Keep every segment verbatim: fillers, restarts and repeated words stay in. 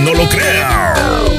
no lo crea.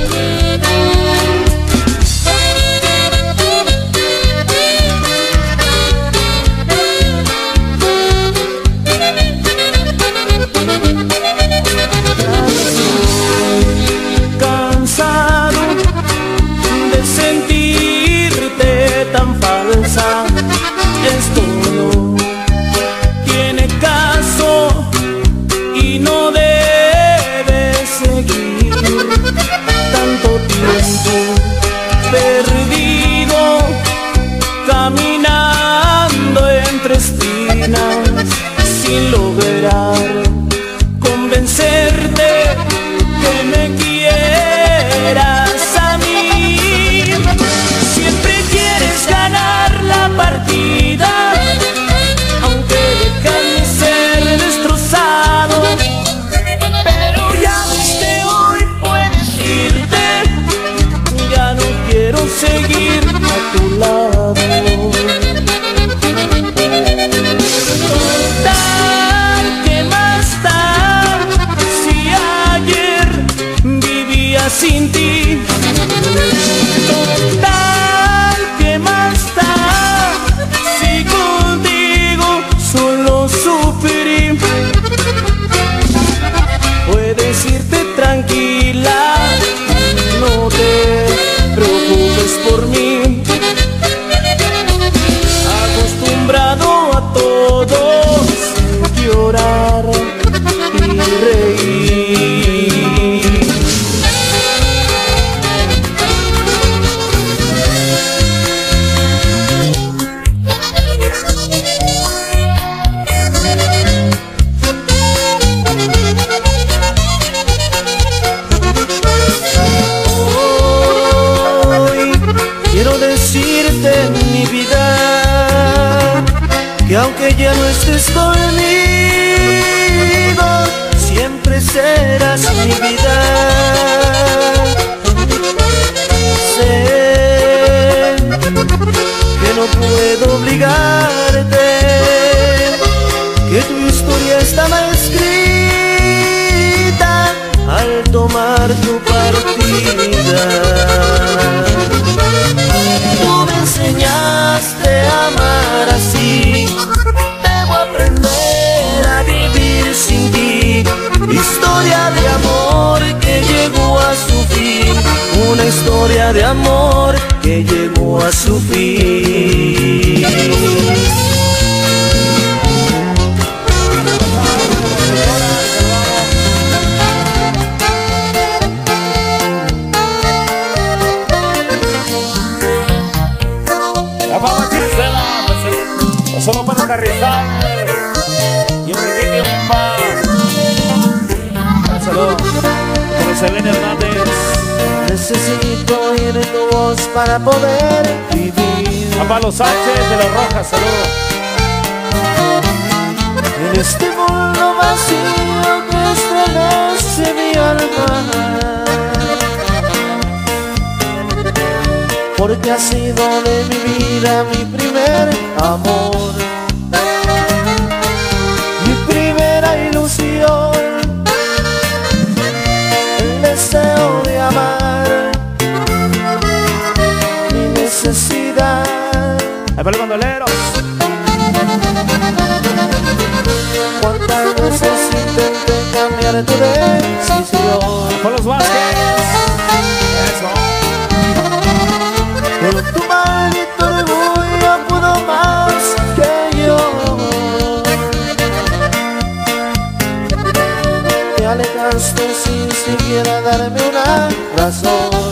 Cansado de sentirte tan falsa, esto no tiene caso y no debe seguir. Tanto tiempo perdido caminando entre espinas sin lograr convencerte que me quieras a mí. Siempre quieres ganar la partida, aunque dejan de ser destrozado. Pero ya desde hoy puedes irte, ya no quiero seguir a tu lado. Total, ¿qué más da si ayer vivía sin ti? Total, ¿qué más da si contigo solo sufrí? Puedes irte tranquila, no te preocupes por mí. Acostumbrado a todos llorar y reír. Quiero decirte, mi vida, que aunque ya no estés conmigo, siempre serás mi vida. Sé que no puedo obligarte, que tu historia estaba escrita al tomar tu partida. Tú me enseñaste a amar así, debo aprender a vivir sin ti. Historia de amor que llegó a su fin, una historia de amor que llegó a su fin. Solo para aterrizar y Enrique Bomba. Un saludo para Selena Hernández. Necesito oír tu voz para poder vivir. A Pablo Sánchez de la Roja, saludo. En este mundo vacío que estremece mi alma, porque ha sido de mi vida mi primer amor, mi primera ilusión, el deseo de amar, mi necesidad. Ahí para los bandoleros. Cuántas veces intenté cambiar tu decisión. Con los Vázquez. Eso. Pero tu maldito orgullo pudo más que yo. Te alejaste sin siquiera darme una razón.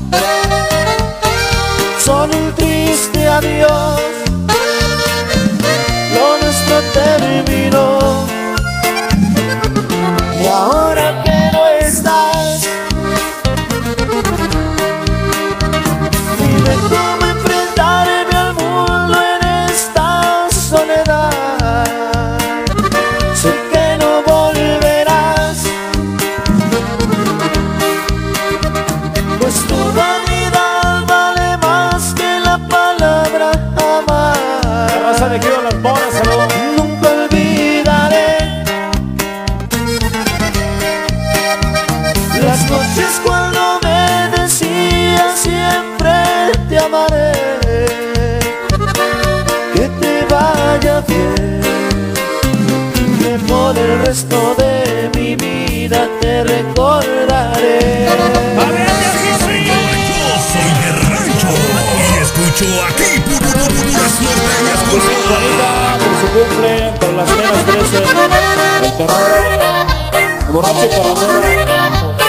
Solo un triste adiós, lo nuestro terminó. Y ahora que no estás, dime cómo enfrentarme al mundo en esta soledad. Sé que no volverás, pues tu vanidad vale más que la palabra cumple por las nenas trece. El terror, el borracho y caramelo.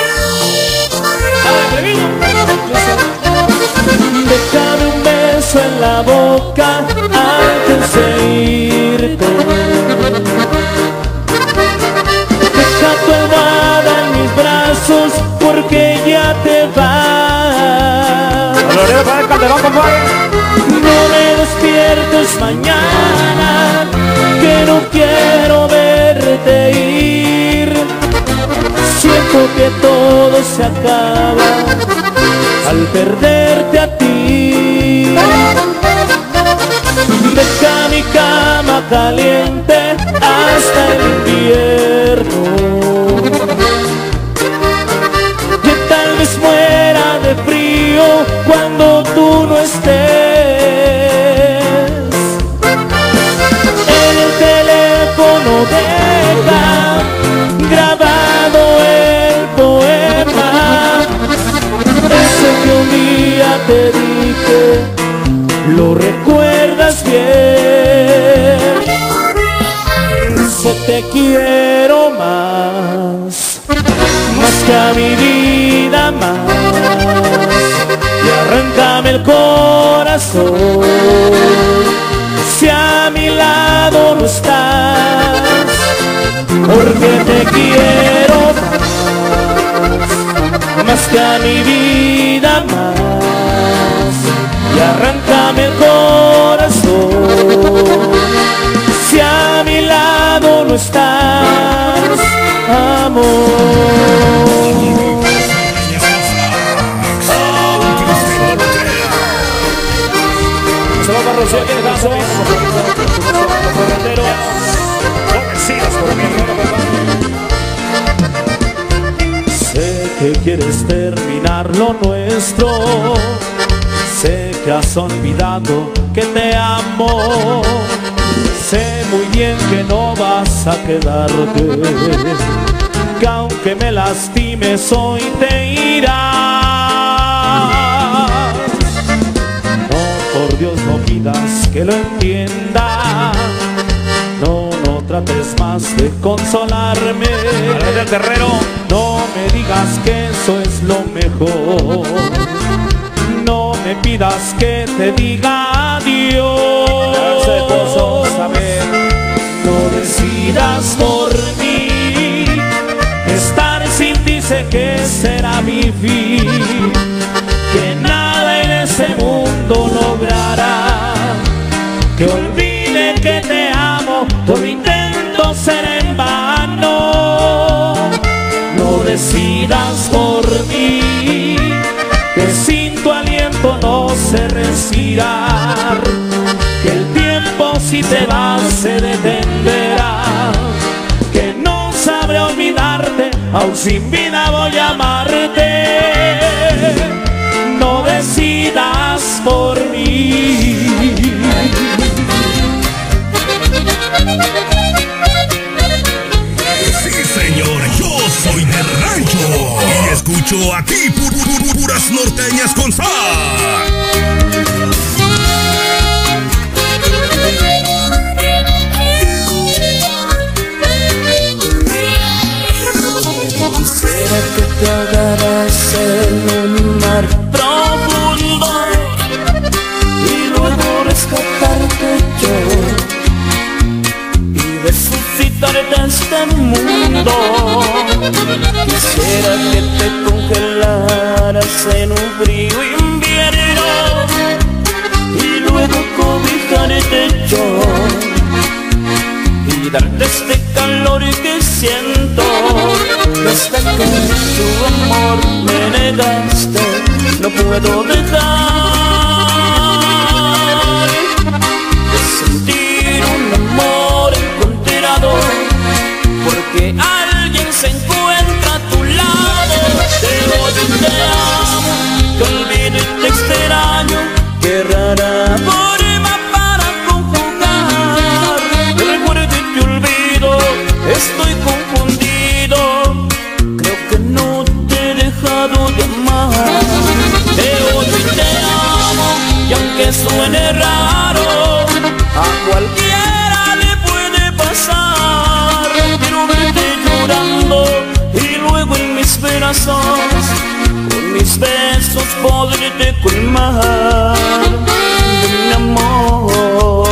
Déjame un beso en la boca antes de irte. Deja tu almohada en mis brazos porque ya te vas. No me despiertes mañana, que no quiero verte ir. Siento que todo se acaba al perderte a ti. Deja mi cama caliente hasta el invierno, que tal vez muera de frío cuando tú no estés. En el teléfono deja grabado el poema ese que un día te dije, lo recuerdas bien. Dice te quiero más, más que a mi vida más, y arráncame el corazón si a mi lado no estás, porque te quiero más, más que a mi vida más, y arráncame el corazón si a mi lado no estás, amor. Sé que quieres terminar lo nuestro, sé que has olvidado que te amo, sé muy bien que no vas a quedarte, que aunque me lastimes hoy te irás. No, por Dios no pidas que lo entienda, no, no trates más de consolarme. Del Terrero. No me digas que eso es lo mejor, no me pidas que te diga adiós. No decidas por mí, estar sin ti sé que será mi fin, que nada en ese mundo logrará que olvide que te amo, todo intento será en vano. No decidas por mí, que sin tu aliento no sé respirar, que el tiempo si te vas se detendrá, que no sabré olvidarte, aún sin vida voy a amarte. No decidas por mí. Sí, señor, yo soy del rancho y escucho aquí pu pu pu puras norteñas con sal. Quisiera que te ahogaras en un mar profundo y luego rescatarte yo y resucitarte de este mundo. Quisiera que te congelaras en un frío invierno y luego cobijarte yo y darte este calor que siento. Desde que tu amor me negaste, no puedo dejar de sentir un amor encontrado, porque alguien se encuentra a tu lado. Te odio y te amo, que olvide brazos, con mis besos poderte colmar de mi amor.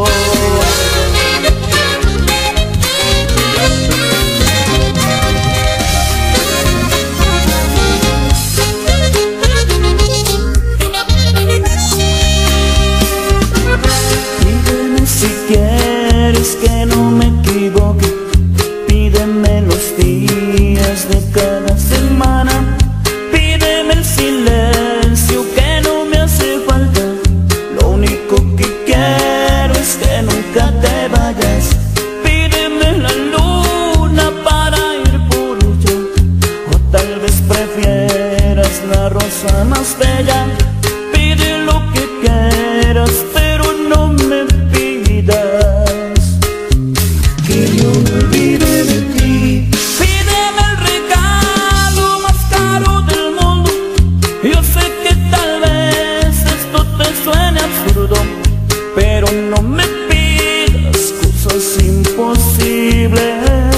Pídeme si quieres que no me equivoque, pídeme los días de cada semana, pídeme el silencio que no me hace falta. Lo único que quiero es que nunca te vayas. Pídeme la luna para ir por ella, o tal vez prefieras la rosa más bella. Pide lo que quieras, pero no me pidas que yo me olvide de ti. Pídeme el regalo más caro del mundo. Yo sé que tal vez esto te suene absurdo, pero no me pidas cosas imposibles,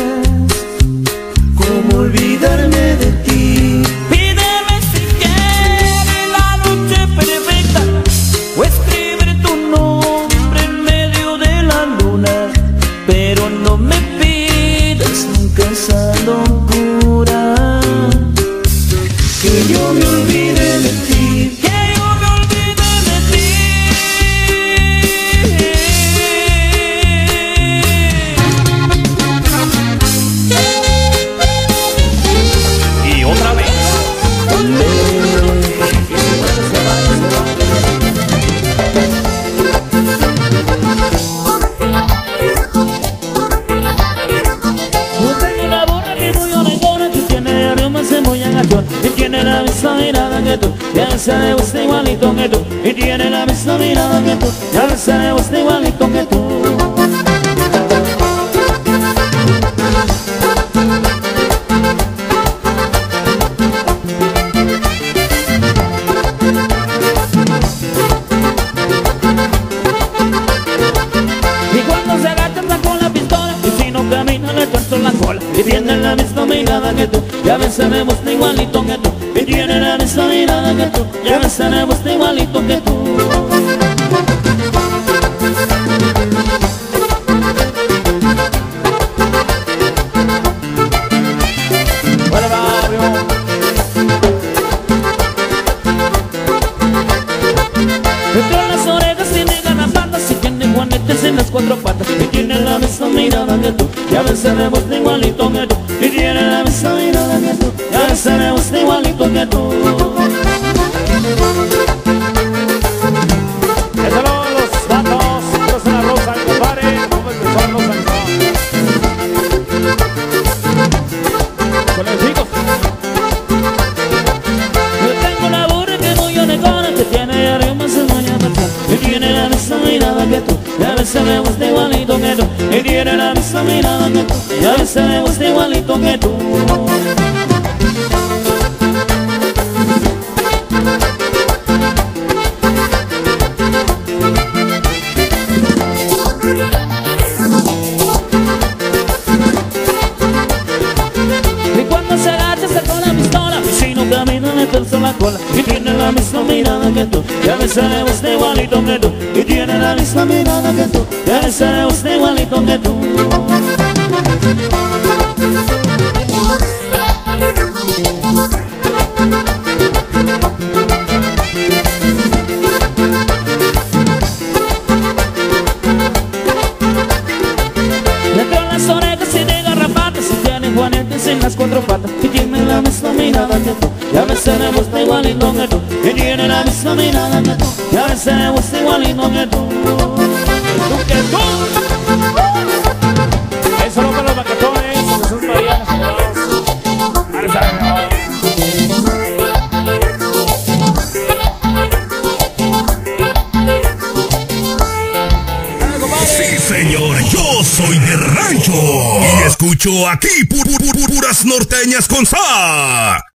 como olvidarme de ti. Pídeme si quieres la noche perfecta, o escribir tu nombre en medio de la luna, pero no me pidas nunca esa locura, que yo me olvide de ti, que yo me olvide de ti. Y otra vez. Yo tengo una burra que muy honestona, que tiene aromas de muy agachón, y tiene la misma mirada que tú, ya se le gusta igualito que tú, y tiene la misma mirada que tú, ya se le gusta igualito que tú. Y cuando se agacha anda con la pistola, y si no camina le tuerzo la cola. Y tiene la misma mirada que tú, y a veces me gusta igualito que tú. Y tiene la misma mirada que tú, y a veces me gusta igualito que tú. Hola, barrio. Entre las orejas tiene garrapatas, y tiene juanetes en las cuatro patas. Y tiene la misma mirada que tú, y a veces me gusta igualito que tú. Y tiene la misma mirada que tú, y a veces me gusta igualito que tú. Déjalo los vatos, los en la rosa, compadre, como son los años. Con el chico. Yo tengo una burra que muy honestona, que tiene aromas de muy agachón, y tiene la misma mirada que tú, y a veces me gusta igualito que tú. Y tiene la misma mirada que tú, y a veces me gusta igualito que tú. Y cuando se agacha está con la pistola, y si no camina le tuerzo la cola. Y tiene la misma mirada que tú, y a veces me gusta igualito que tú. Y tiene la misma mirada que tú, y a veces me gusta igualito que tú. Dentro de las orejas tiene garrapatas, y tiene juanetes en las cuatro patas. Y tiene la misma mirada que tú, y a veces me gusta igualito que tú. Y tiene la misma mirada que tú, y a veces me gusta igualito que tú. Tú que tú. Eso no para los baquetones, porque son marianas. Sí, señor, yo soy de rancho y escucho aquí pu pu pu puras norteñas con sa.